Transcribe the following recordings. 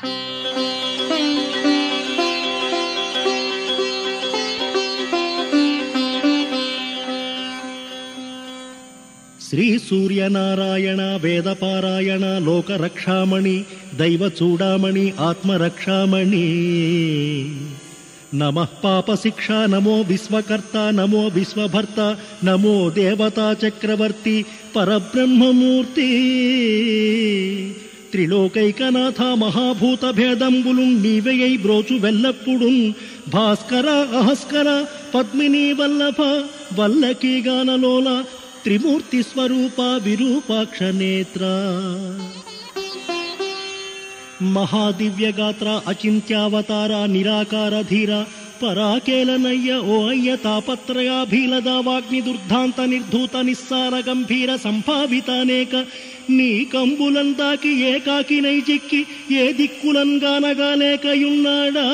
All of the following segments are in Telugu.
శ్రీ సూర్యనారాయణ వేదపారాయణ లోకరక్షామణి దైవచూడామణి ఆత్మరక్షామణి నమః పాపశిక్ష నమో విశ్వకర్త నమో విశ్వభర్త నమో దేవతా చక్రవర్తి పరబ్రహ్మమూర్తి త్రిలోకైకనాథ మహాభూత భేదంబులు నీవెయై బ్రోచు వెల్లప్పుడున్ భాస్కర అహస్కర పద్మిని వల్లభ వల్లకీ గానలోల త్రిమూర్తి స్వరూప విరూపాక్ష నేత్ర మహాదివ్యగాత్ర అచింత్యావతార నిరాకార ధీర పరాకేలనయ్య ఓ అయ్య తాపత్రయాభీలద వాగ్ని దుర్ధాంత నిర్ధూత నిస్సార గంభీర సంభావితానేక నీ కంబులందాకి ఏకాకి నైజిక్కి ఏ దిక్కులంగానగాలేకయున్నాడా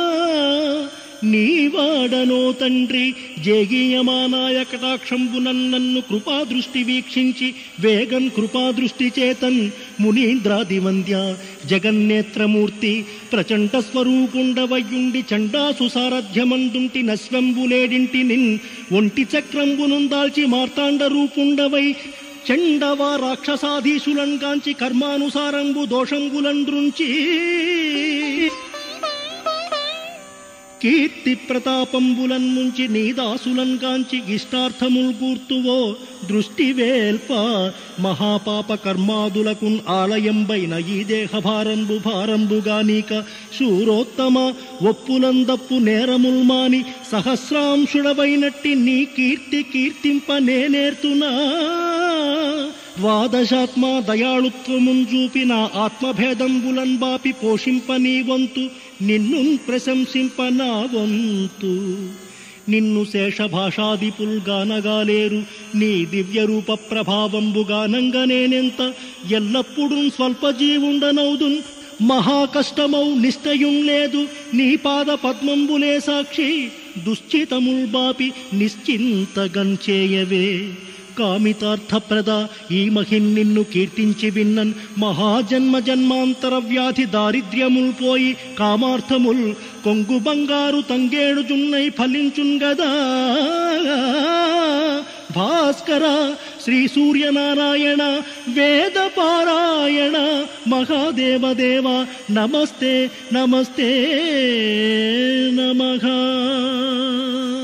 నీవాడనో తండ్రి జేగీయమానాయ కటాక్షంబునన్ నన్ను కృపాదృష్టి వీక్షించి వేగన్ కృపాదృష్టి చేతన్ మునీంద్రాదివంద్య జగన్నేత్రమూర్తి ప్రచండ స్వరూపుండవయ్యుండి చండాసు సారథ్యమందుంటి నశ్వంబులేడింటి నిన్ ఒంటి చక్రంబునుందాల్చి మార్తాండ రూపుండవై చండవా రాక్షసాధీశులన్ కాంచి కర్మానుసారంబు దోషంబులండ్రుంచి కీర్తి ప్రతాపంబులన్ నుంచి నీదాసులన్ కాంచి ఇష్టార్థముల్ కూర్తువో దృష్టి వేల్ప మహాపాప కర్మాదులకున్ ఆలయంబైన ఈ దేహభారంబు భారంబుగా నీక శూరోత్తమ ఒప్పులందప్పు నేరముల్మాని సహస్రాంశుడవైనట్టి నీ కీర్తి కీర్తింప నేనేర్తునా ద్వాదశాత్మ దయాళుత్వముంజూపి నా ఆత్మభేదంబులన్ బాపి పోషింప నీ వంతు నిన్ను ప్రశంసింప నా వంతు నిన్ను శేషభాషాదిపుల్గానగాలేరు నీ దివ్య రూప ప్రభావంబుగానంగనేనెంత ఎల్లప్పుడూ స్వల్పజీవుండనౌదున్ మహాకష్టమౌ నిశ్చయం లేదు నీ పాద పద్మంబులే సాక్షి దుశ్చితముల్ బాపి నిశ్చింతగంచేయవే కామితార్థప్రద ఈ మహిన్ నిన్ను కీర్తించి విన్నన్ మహాజన్మ జన్మాంతర వ్యాధి దారిద్ర్యముల్ పోయి కామార్థముల్ కొంగు బంగారు తంగేడు జున్నై ఫలించున్ గదా భాస్కర శ్రీ సూర్యనారాయణ వేదపారాయణ మహాదేవదేవ నమస్తే నమస్తే నమః.